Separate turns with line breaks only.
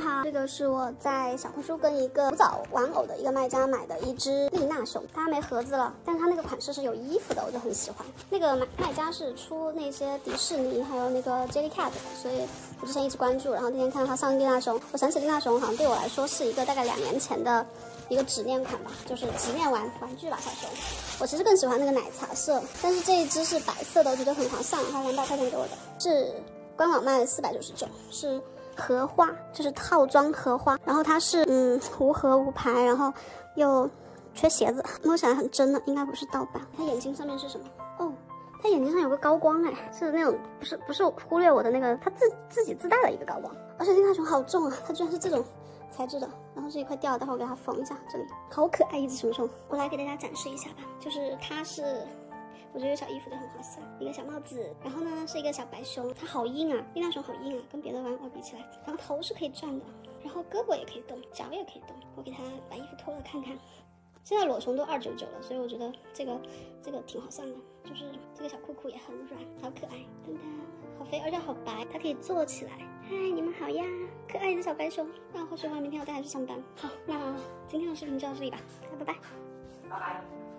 好，这个是我在小红书跟一个古早玩偶的一个卖家买的一只丽娜熊，它没盒子了，但是它那个款式是有衣服的，我就很喜欢。那个卖家是出那些迪士尼还有那个 Jellycat 的，所以我之前一直关注，然后那天看到它上丽娜熊，我想起丽娜熊好像对我来说是一个大概2年前的一个执念款吧，就是执念玩具吧，小熊。我其实更喜欢那个奶茶色，但是这一只是白色的，我觉得很划算，它200块钱给我的，是官网卖499，是盒花，就是套装盒花，然后它是无盒无牌，然后又缺鞋子，摸起来很真的，应该不是盗版。它眼睛上面是什么？哦，它眼睛上有个高光哎，是那种不是忽略我的那个，它自己自带了一个高光，而且丽娜熊好重啊，它居然是这种材质的，然后这一块掉了，待会儿我给它缝一下，这里好可爱一只熊熊，我来给大家展示一下吧，就是它是。我觉得有小衣服的很划算，一个小帽子，然后呢是一个小白熊，它好硬啊，丽娜熊好硬啊，跟别的玩偶比起来，然后头是可以转的，然后胳膊也可以动，脚也可以动，我给它把衣服脱了看看。现在裸熊都299了，所以我觉得这个挺划算的，就是这个小裤裤也很软，好可爱，噔噔，好肥，而且好白，它可以坐起来。嗨，你们好呀，可爱的小白熊，那我好喜欢，明天我带它去上班。好，那今天的视频就到这里吧，拜拜。拜拜。